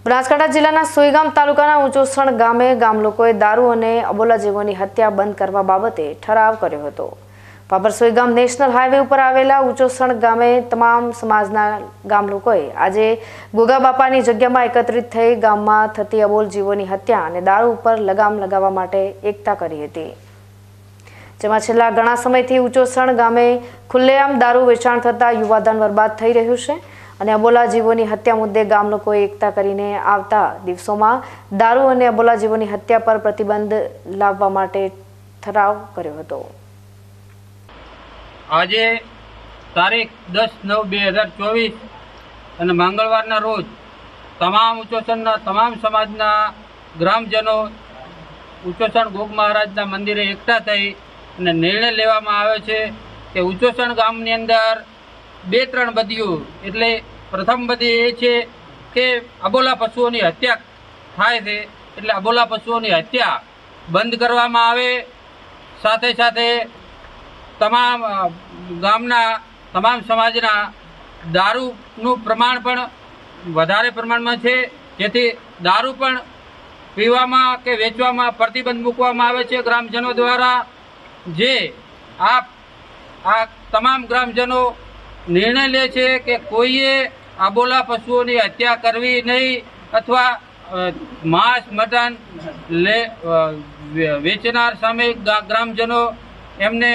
બનાસકાંઠા જિલ્લાના સુઈગામ તાલુકાના ઊંચોસણ ગામે ગામ લોકોએ દારૂ અને અબોલા જીવોની હત્યા બંધ કરવા બાબતે ઠરાવ કર્યો હતો। પાપર સુઈગામ નેશનલ હાઈવે ઉપર આવેલા ઊંચોસણ ગામે તમામ સમાજના ગામ લોકોએ આજે ગોગા બાપાની જગ્યામાં એકત્રિત થઈ ગામમાં થતી અબોલ જીવોની હત્યા અને દારૂ ઉપર લગામ લગાવવા માટે એકતા કરી હતી। જેમાં છેલ્લા ઘણા સમયથી ઊંચોસણ ગામે ખુલ્લેઆમ દારૂ વેચાણ થતા યુવાધન બરબાદ થઈ રહ્યું છે અને અબોલા જીવોની હત્યા મુદ્દે ગામ લોકોએ એકતા કરીને આવતા દિવસોમાં દારૂ અને અબોલા જીવોની હત્યા પર પ્રતિબંધ લાવવા માટે ઠરાવ કર્યો હતો। આજે તારીખ 10/9/2024 અને મંગળવારના રોજ તમામ ઊંચોસણના તમામ સમાજના ગ્રામજનો ઊંચોસણ ગોગ મહારાજના મંદિરે એકઠા થઈ અને નિર્ણય લેવામાં આવ્યો છે કે ઊંચોસણ ગામની અંદર 2-3 બદીઓ એટલે પ્રથમ બદી એ છે કે અબોલા પશુઓની હત્યા થાય છે, એટલે અબોલા પશુઓની હત્યા બંધ કરવામાં આવે। સાથે સાથે તમામ ગામના તમામ સમાજના દારૂનું પ્રમાણ પણ વધારે પ્રમાણમાં છે, જેથી દારૂ પણ પીવામાં કે વેચવામાં પ્રતિબંધ મૂકવામાં આવે છે ગ્રામજનો દ્વારા। જે આ તમામ ગ્રામજનો નિર્ણય લે છે કે કોઈએ અબોલા પશુઓની હત્યા કરવી નહીં અથવા માંસ મટન વેચનાર સામે ગ્રામજનો એમને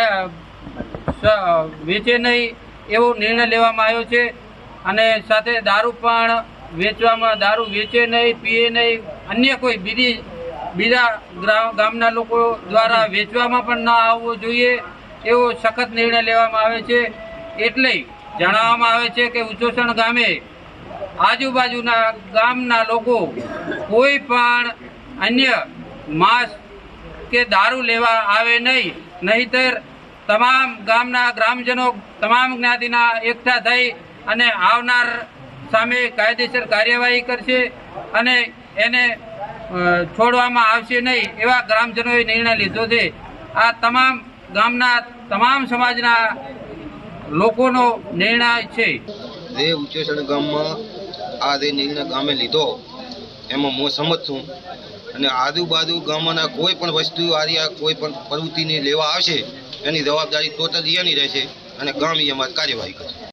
વેચે નહીં એવો નિર્ણય લેવામાં આવ્યો છે। અને સાથે દારૂ પણ વેચવામાં દારૂ વેચે નહીં, પીએ નહીં, અન્ય કોઈ બીજા ગામના લોકો દ્વારા વેચવામાં પણ ન આવવો જોઈએ એવો સખત નિર્ણય લેવામાં આવે છે। એટલે જણાવવામાં આવે છે કે ઊંચોસણ ગામે આજુબાજુના ગામના લોકો કોઈ પણ અન્ય માંસ કે દારૂ લેવા આવે નહીં, નહીંતર તમામ ગામના ગ્રામજનો તમામ જ્ઞાતિના એકઠા થઈ અને આવનાર સામે કાયદેસર કાર્યવાહી કરશે અને એને છોડવામાં આવશે નહીં એવા ગ્રામજનોએ નિર્ણય લીધો છે। આ તમામ ગામના તમામ સમાજના લોકોનો નિર્ણય છે। જે ઊંચોસણ ગામમાં આ જે નિર્ણય ગામે લીધો એમાં હું સંમત છું અને આજુબાજુ ગામના કોઈ પણ વસ્તુ આર્યા કોઈ પણ પ્રવૃત્તિને લેવા આવશે એની જવાબદારી ટોટલ એની રહેશે અને ગામ એમાં કાર્યવાહી કરશે।